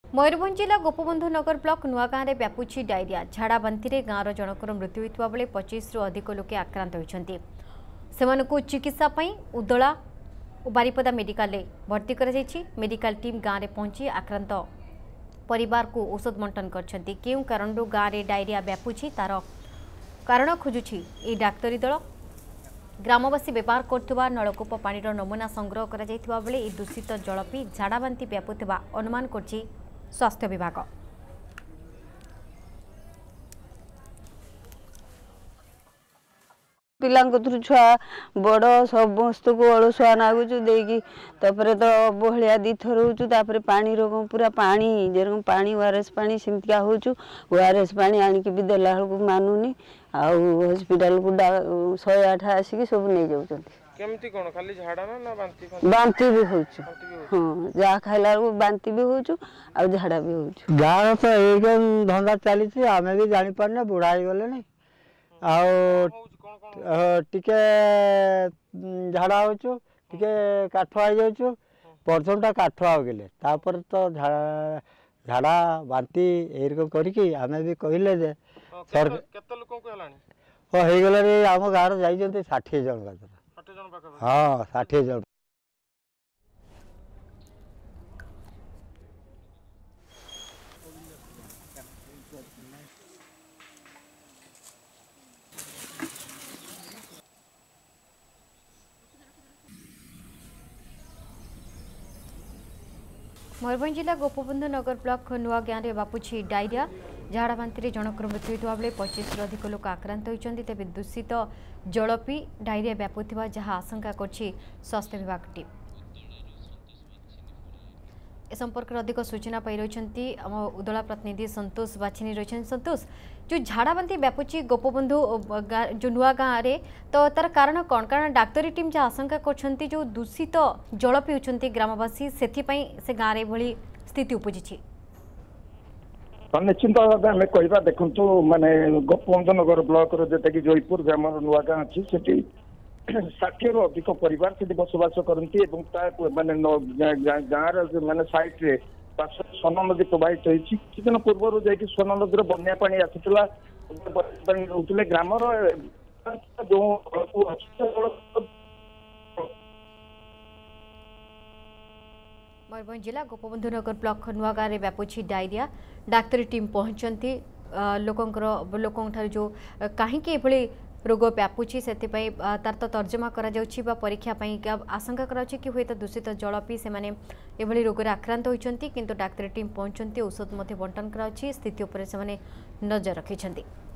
मयूरभंज जिला गोपबंधुनगर ब्लॉक नुआगाँ में व्यापुची डायरिया झाड़ा बांति गाँवर जनकर मृत्यु होता बेले 25 रु अधिक लोके आक्रांत होती चिकित्सा उदला और बारिपदा मेडिकल में भर्ती कर मेडिकल टीम गाँव में पहुंची आक्रांत परिवार को औषध बंटन करछंती। केउ कारण गाँव में डायरिया व्यापुची तार कारण खोजुछि ए डाक्तरी दल। ग्रामवासी व्यवहार करथुवा नलकूप पानीर नमूना संग्रह करा जायथिबा बेले ए दूषित जल पी झाड़ा बांति व्यापुथिबा अनुमान करछि स्वास्थ्य विभाग। पिलांको थ्रु छुआ बड़ समस्त को अलसुआ नागुचु देकी तापर तो बहलिया दी थर होचु तापर पानी रोग पूरा पानी जेरकम पानी ओआरएस पानी सिमतिया होचु ओआरएस पानी आनी के भी देला को मानुनी आ हॉस्पिटल को 108 आसी सब नै जाउचंती। केमती कोन खाली झाड़ा ना बांती बांती भी होचु। हां जा खाइला को बांती भी होचु आ झाड़ा भी होचु। गाँव तो एकदम धंदा चली आमे भी जानी पारने बुढ़ा गले नहीं टिके झाड़ा होचु टिके काठ आ जाउचु प्रथमटा काठ आ गेले तापर तो झाड़ा बांती एरकम करिकी आमे भी कहिले जे सर केते लोक को हलानी हो हे गेले रे हम गाँव जाई जंते 60 जन का 60 जन पाखा हां 60 जन। मयूरभंज जिला गोपबंधुनगर ब्लॉक नुआगाँ में व्यापुची डायरिया झाड़ा बांति जनकर मृत्यु होता बेले 25 रु अधिक लोक आक्रांत होती तेज दूषित जल पी डायरिया व्यापुथिबा जहाँ आशंका करछि स्वास्थ्य विभाग टीम। ए संपर्क में अधिक सूचना पाई रही आम उदला प्रतिनिधि संतोष बाछिनी रही। संतोष जो झाड़ा बांति व्यापुची गोपबंधु जो नुआगाँ रे तो तार कारण कौन कारण डाक्तरी टीम जहाँ आशंका करछंती जो दूषित जल पीउछंती ग्रामवासी से गाँव रे भली स्थिति उपजी। निश्चिंत भाव आम कह देखु माने गोपबंधुनगर ब्लॉक जोटा कि जयपुर ग्राम नुआगाँ अच्छी से 60 रु अधिक परिवार से बसवास करती माने गाँव माने साइट रे सोन नदी प्रवाहित होती किसी दिन पूर्व जा सोन नदी बन्या पानी आसाला रोते ग्राम जो मयूरभंज जिला गोपबंधुनगर ब्लॉक नुआगाँ में व्यापुची डायरिया डाक्तरी टीम पहुंचती लोकों जो कहीं रोग व्यापुची से तार तो तर्जमा करा जाउछि बा परीक्षा आशंका कराउछि कि हुए तो दूषित जल पी से माने रोग आक्रांत होइछंती किंतु डाक्तरी टीम पहुंचती औषध बंटन कराउछि स्थिति उपर से नजर रखिछंती।